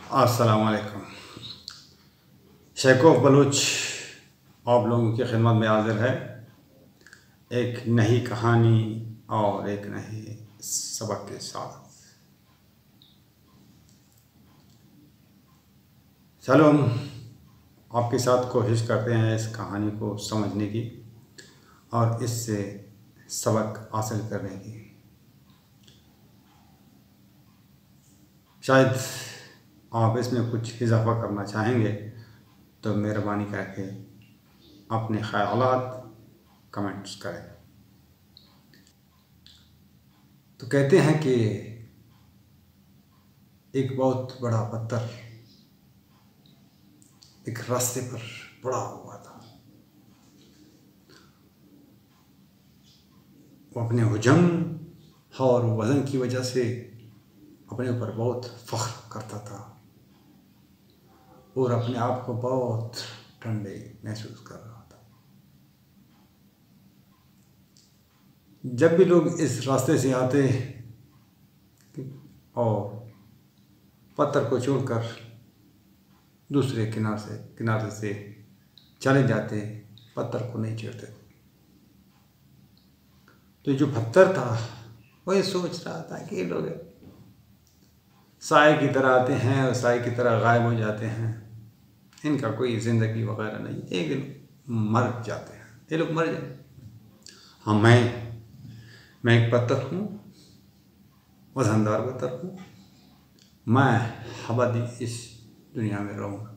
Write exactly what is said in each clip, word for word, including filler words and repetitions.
अस्सलाम वालेकुम। शेख ऑफ बलूच आप लोगों की खिदमत में हाजिर है एक नई कहानी और एक नए सबक के साथ। चलो हम आपके साथ कोशिश करते हैं इस कहानी को समझने की और इससे सबक हासिल करने की। शायद आप इसमें कुछ इजाफा करना चाहेंगे तो मेहरबानी करके अपने ख्यालात कमेंट्स करें। तो कहते हैं कि एक बहुत बड़ा पत्थर एक रास्ते पर पड़ा हुआ था। वो अपने हुजम और वज़न की वजह से अपने ऊपर बहुत फख्र करता था और अपने आप को बहुत ठंडे महसूस कर रहा था। जब भी लोग इस रास्ते से आते और पत्थर को छोड़कर दूसरे किनारे से किनारे से चले जाते, पत्थर को नहीं छेड़ते। तो जो पत्थर था वो ये सोच रहा था कि लोग साए की तरह आते हैं और साए की तरह गायब हो जाते हैं, इनका कोई ज़िंदगी वगैरह नहीं, एक दिन मर जाते हैं, ये लोग मर जाए। हाँ, मैं मैं एक पत्थर हूँ, वजनदार पत्थर हूँ, मैं अबदी इस दुनिया में रहूँगा।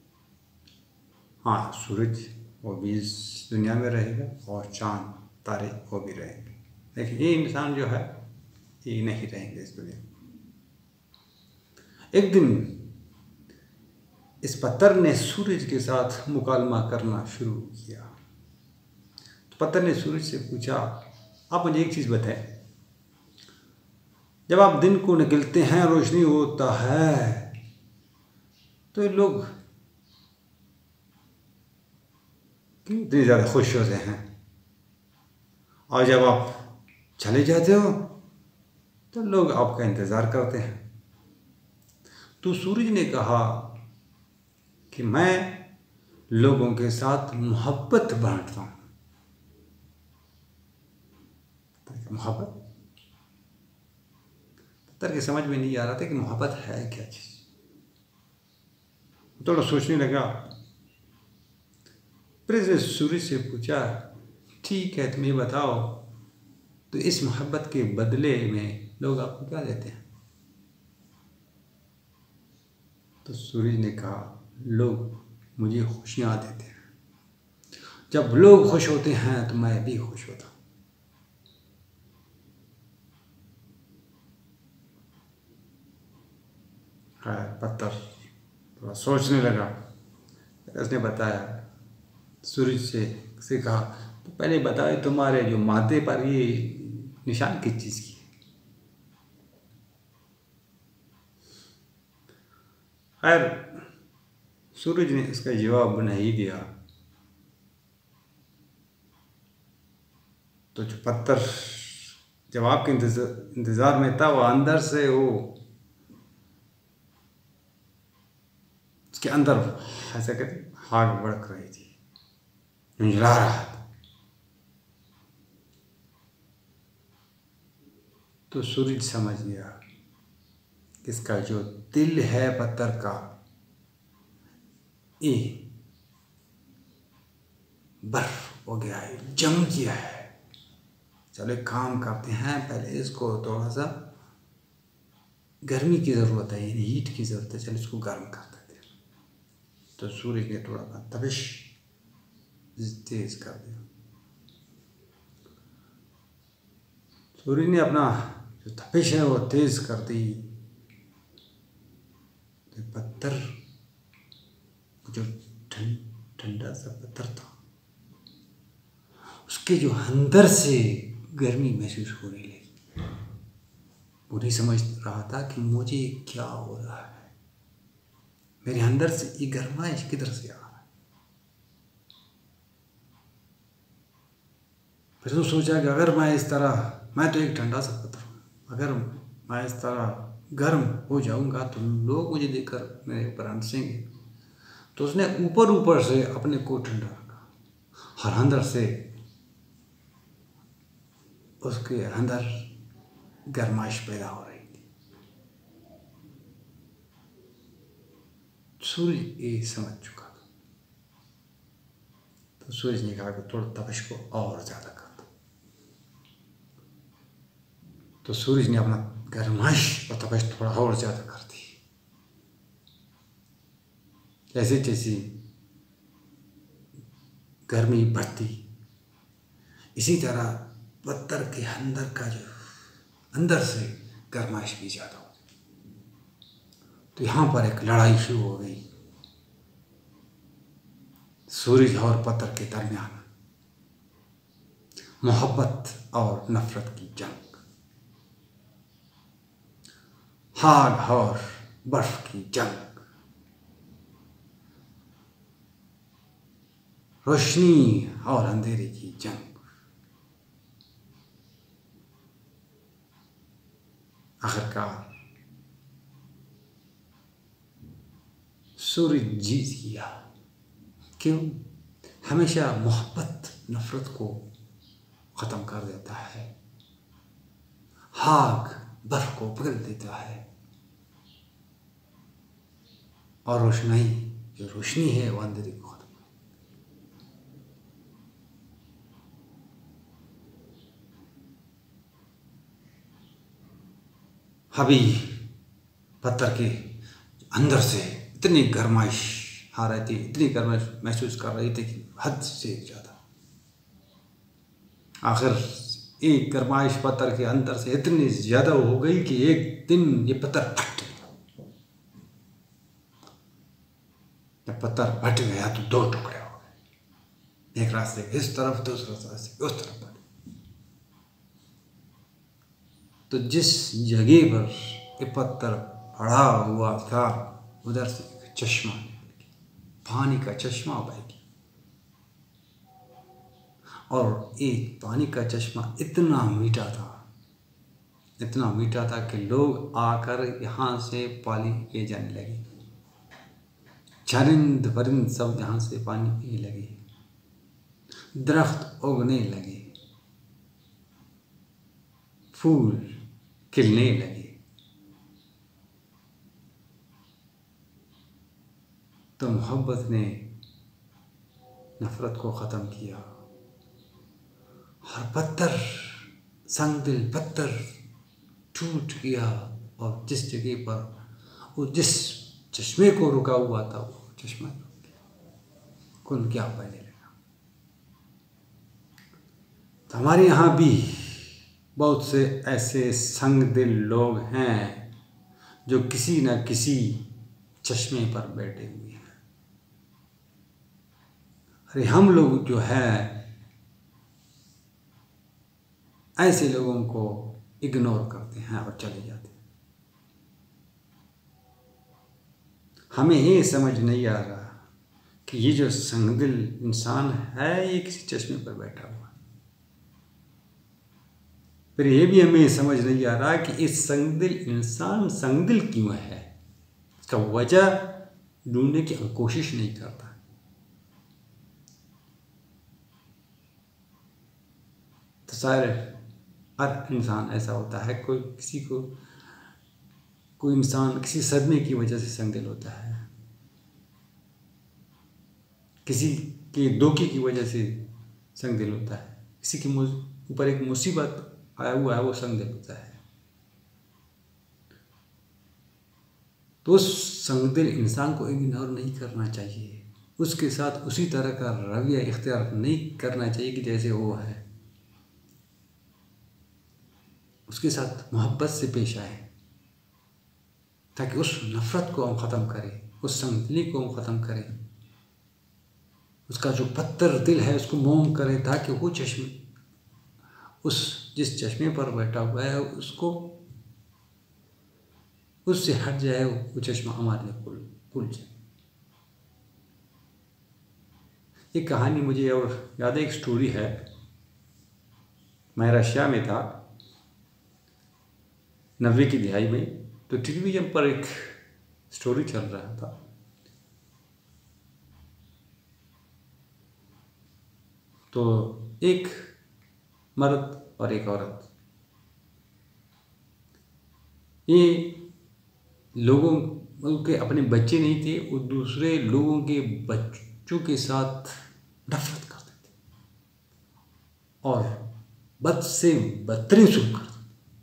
हाँ, सूरज वो भी इस दुनिया में रहेगा और चाँद तारे वो भी रहेंगे, लेकिन ये इंसान जो है ये नहीं रहेंगे इस दुनिया में। एक दिन इस पत्थर ने सूरज के साथ मुकालमा करना शुरू किया। तो पत्थर ने सूरज से पूछा, आप मुझे एक चीज़ बताएं, जब आप दिन को निकलते हैं, रोशनी होता है, तो ये लोग क्यों इतनी ज़्यादा खुश होते हैं, और जब आप चले जाते हो तो लोग आपका इंतज़ार करते हैं। तो सूरज ने कहा कि मैं लोगों के साथ मोहब्बत बांटता हूँ। मोहब्बत पत्थर के समझ में नहीं आ रहा था कि मोहब्बत है क्या चीज़। थोड़ा सोचने लगा, फिर इसने सूरज से पूछा, ठीक है तुम ये बताओ, तो इस मोहब्बत के बदले में लोग आपको क्या देते हैं? तो सूरज ने कहा, लोग मुझे खुशियाँ देते हैं, जब लोग खुश होते हैं तो मैं भी खुश होता हूँ। पत्थर थोड़ा सोचने लगा, उसने बताया, सूरज से से कहा, तो पहले बताए तुम्हारे जो माथे पर ये निशान किस चीज़ की? खैर सूरज ने इसका जवाब नहीं दिया। तो जो पत्थर जवाब के इंतज़ार में था, वो अंदर से वो उसके अंदर ऐसा कहते आग भड़क रही थी, झुंझला रहा था। तो सूरज समझ गया कि इसका जो दिल है पत्थर का, ये बर्फ हो गया है, जम गया है। चलो एक काम करते हैं, पहले इसको थोड़ा सा गर्मी की ज़रूरत है, यानी हीट की ज़रूरत है, चलो इसको गर्म कर देते हैं। तो सूरज ने थोड़ा सा तपिश तेज कर दिया। सूरज ने अपना जो तपिश है वो तेज कर दी। तो पत्थर जो ठंडा सा पत्थर था, उसके जो अंदर से गर्मी महसूस होने लगी। वो नहीं समझ रहा था कि मुझे क्या हो रहा है, मेरे अंदर से ये गर्माइश किधर से आ रहा है। फिर तो सोचा कि अगर मैं इस तरह, मैं तो एक ठंडा सा पत्थर हूँ, अगर मैं इस तरह गर्म हो जाऊंगा तो लोग मुझे देखकर मेरे ऊपर हंसेंगे। तो उसने ऊपर ऊपर से अपने को ठंडा रखा और अंदर से उसके अंदर गर्माइश पैदा हो रही थी। सूर्य ये समझ चुका था, तो सूरज ने कहा कि थोड़ा तपश को और ज्यादा कर दो। तो सूरज ने अपना गर्माइश और तपश थोड़ा और ज्यादा कर दी। जैसे जैसी गर्मी बढ़ती, इसी तरह पत्थर के अंदर का जो अंदर से गर्माइश भी ज्यादा हो गई। तो यहां पर एक लड़ाई शुरू हो गई सूरज और पत्थर के दरमियान, मोहब्बत और नफरत की जंग, आग और बर्फ की जंग, रोशनी और अंधेरे की जंग। आखिरकार सूरज जीत गया। क्यों? हमेशा मोहब्बत नफरत को खत्म कर देता है, आग बर्फ को पिघल देता है, और रोशनाई जो रोशनी है वो अंधेरे को खत्म। अभी पत्थर के अंदर से इतनी गर्माइश आ रही थी, इतनी गर्माइश महसूस कर रही थी कि हद से ज्यादा। आखिर एक गर्माइश पत्थर के अंदर से इतनी ज्यादा हो गई कि एक दिन ये पत्थर फट गया। जब पत्थर फट गया तो दो टुकड़े हो गए, एक रास्ते इस तरफ, दूसरा रास्ते उस तरफ। तो जिस जगह पर ये पत्थर पड़ा हुआ था उधर से एक चश्मा, पानी का चश्मा बह गया। और एक पानी का चश्मा इतना मीठा था, इतना मीठा था कि लोग आकर यहाँ से पानी पिए जाने लगे। चरिंद परिंद सब यहाँ से पानी पीने लगे, दरख्त उगने लगे, फूल खिलने लगे। तो मोहब्बत ने नफरत को ख़त्म किया और पत्थर, संगदिल पत्थर टूट गया। और जिस जगह पर वो जिस चश्मे को रुका हुआ था वो चश्मा कुल क्या बहने लगा। तो हमारे यहाँ भी बहुत से ऐसे संगदिल लोग हैं जो किसी न किसी चश्मे पर बैठे हुए हैं। अरे हम लोग जो है ऐसे लोगों को इग्नोर करते हैं और चले जाते हैं। हमें ये समझ नहीं आ रहा कि ये जो संगदिल इंसान है ये किसी चश्मे पर बैठा हुआ है। फिर ये भी हमें समझ नहीं आ रहा कि इस संगदिल इंसान संगदिल क्यों है, इसका वजह ढूंढने की कोशिश नहीं करता। तो सारे हर इंसान ऐसा होता है, कोई किसी को कोई इंसान किसी सदमे की वजह से संगदिल होता है, किसी के धोखे की वजह से संगदिल होता है, किसी के ऊपर एक मुसीबत आया हुआ है वो संगदिल होता है। तो उस संगदिल इंसान को इग्नोर नहीं करना चाहिए, उसके साथ उसी तरह का रवैया इख्तियार नहीं करना चाहिए कि जैसे वो है। उसके साथ मोहब्बत से पेश आए ताकि उस नफरत को हम ख़त्म करें, उस संगदिली को हम ख़त्म करें, उसका जो पत्थर दिल है उसको मोम करें ताकि वो चश्मे उस जिस चश्मे पर बैठा हुआ है उसको उससे हट जाए, वो चश्मा हमारे लिए खुल खुल जाए। ये कहानी मुझे और याद है, एक स्टोरी है। मैं रशिया में था नब्बे की दिहाई में, तो टेलीविज़न पर एक स्टोरी चल रहा था। तो एक मर्द और एक औरत, ये लोगों के अपने बच्चे नहीं थे, वो दूसरे लोगों के बच्चों के साथ नफरत करते थे और बद से बदतरीन सुलूक करते थे।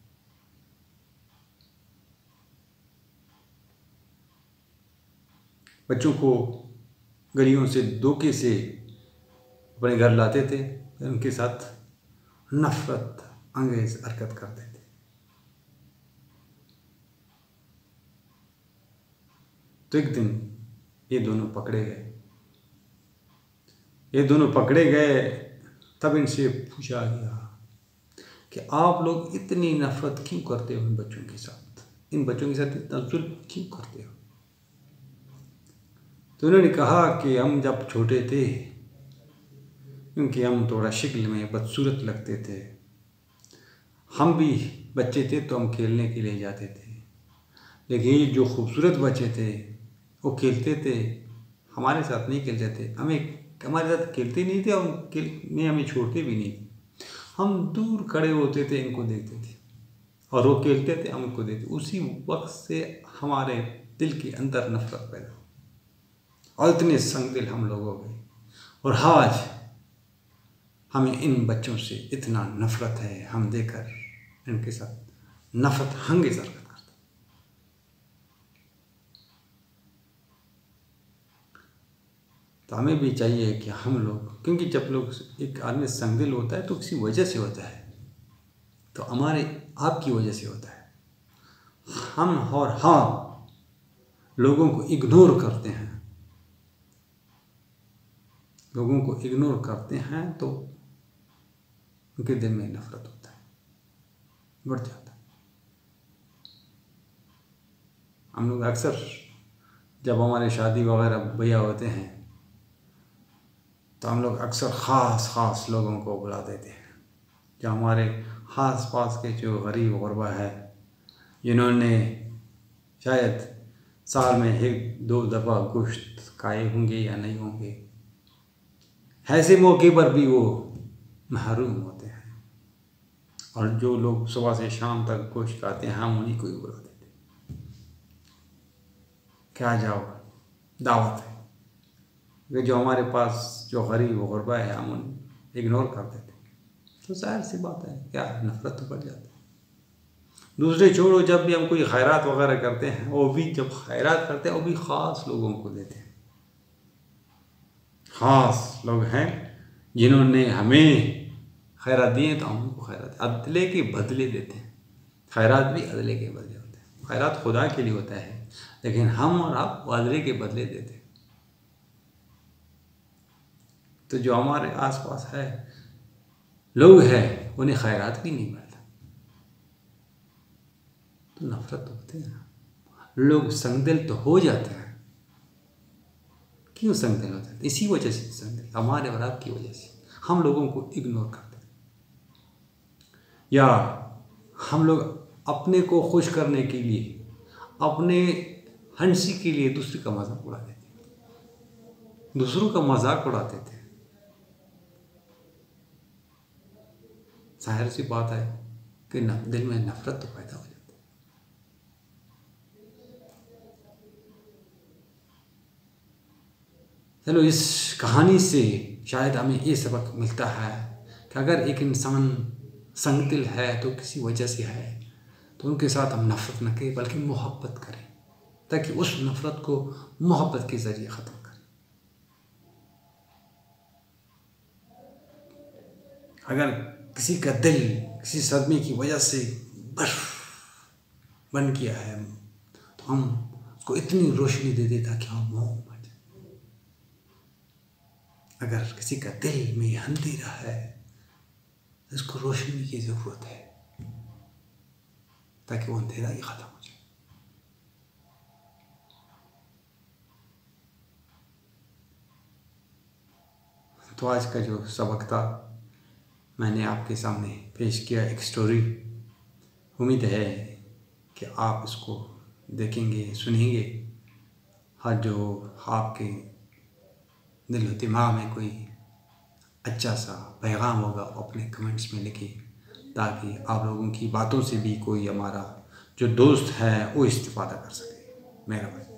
बच्चों को गलियों से धोखे से अपने घर लाते थे, उनके साथ नफरत अंगेज हरकत करते थे। तो एक दिन ये दोनों पकड़े गए ये दोनों पकड़े गए तब इनसे पूछा गया कि आप लोग इतनी नफरत क्यों करते हो इन बच्चों के साथ, इन बच्चों के साथ इतना जुल्म क्यों करते हो। तो उन्होंने कहा कि हम जब छोटे थे, क्योंकि हम थोड़ा शक्ल में बदसूरत लगते थे, हम भी बच्चे थे तो हम खेलने के लिए जाते थे, लेकिन ये जो खूबसूरत बच्चे थे वो खेलते थे, हमारे साथ नहीं खेलते थे, हमें हमारे साथ खेलते नहीं थे और खेल में हमें छोड़ते भी नहीं थे। हम दूर खड़े होते थे, इनको देखते थे और वो खेलते थे, हम इनको देखते। उसी वक्त से हमारे दिल के अंदर नफरत पैदा हो और इतने संग दिल हम लोग हो गए। और आज हमें इन बच्चों से इतना नफरत है, हम देखकर इनके साथ नफरत हंगे सरकत करते। तो हमें भी चाहिए कि हम लोग, क्योंकि जब लोग एक आदमी संगदिल होता है तो किसी वजह से होता है, तो हमारे आपकी वजह से होता है। हम और हाँ लोगों को इग्नोर करते हैं लोगों को इग्नोर करते हैं तो उनके दिल में नफरत होता है, बढ़ जाता है। हम लोग अक्सर जब हमारे शादी वगैरह ब्याह होते हैं तो हम लोग अक्सर ख़ास ख़ास लोगों को बुला देते हैं, जो हमारे आस पास के जो गरीब गुरबा है, जिन्होंने शायद साल में एक दो दफ़ा गोश्त खाए होंगे या नहीं होंगे, ऐसे मौके पर भी वो महरूम होते हैं। और जो लोग सुबह से शाम तक गोश्त खाते हैं, हम उन्हीं को ही बुला देते हैं, क्या जाओ दावत है। जो हमारे पास जो गरीब गुरबा है, हम उन्हें इग्नोर कर देते हैं, तो जाहिर सी बात है क्या नफरत तो बढ़ जाती है। दूसरे छोड़ो, जब भी हम कोई खैरात वगैरह करते हैं, वो भी जब खैरात करते हैं वो भी ख़ास लोगों को देते हैं। ख़ास लोग हैं जिन्होंने हमें खैरात दिए तो हम उनको खैरात अदले के बदले देते हैं। खैरात भी अदले के बदले होते हैं। खैरात खुदा के लिए होता है, लेकिन हम और आप अदले के बदले देते हैं। तो जो हमारे आसपास है लोग हैं, उन्हें खैरात भी नहीं मिलता, तो नफरत तो होती है ना। लोग संगदिल तो हो जाते हैं। क्यों संगदिल होते हैं? इसी वजह से संगदिल, हमारे और आपकी वजह से। हम लोगों को इग्नोर करते हैं, या हम लोग अपने को खुश करने के लिए, अपने हंसी के लिए दूसरे का मजाक उड़ा देते हैं, दूसरों का मजाक उड़ाते थे। जाहिर सी बात है कि न, दिल में नफरत तो पैदा हो जाती है। चलो, इस कहानी से शायद हमें ये सबक मिलता है कि अगर एक इंसान संगदिल है तो किसी वजह से है, तो उनके साथ हम नफरत न करें बल्कि मोहब्बत करें, ताकि उस नफरत को मोहब्बत के ज़रिए ख़त्म करें। अगर किसी का दिल किसी सदमे की वजह से बर्फ बन गया है, तो हम उसको इतनी रोशनी दे दें ताकि हम मोह मच जाए। अगर किसी का दिल में अंधेरा है, इसको रोशनी की ज़रूरत है ताकि वो अंधेरा ही ख़त्म हो जाए। तो आज का जो सबक था, मैंने आपके सामने पेश किया एक स्टोरी। उम्मीद है कि आप इसको देखेंगे, सुनेंगे। हर जो आपके दिल और दिमाग में कोई अच्छा सा पैगाम होगा अपने कमेंट्स में लिखिए, ताकि आप लोगों की बातों से भी कोई हमारा जो दोस्त है वो इस्तेफ़ादा कर सके। मेरा